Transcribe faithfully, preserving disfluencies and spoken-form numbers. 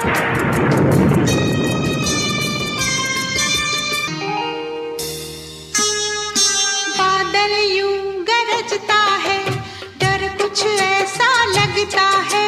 बादल यूं गरजता है, डर कुछ ऐसा लगता है,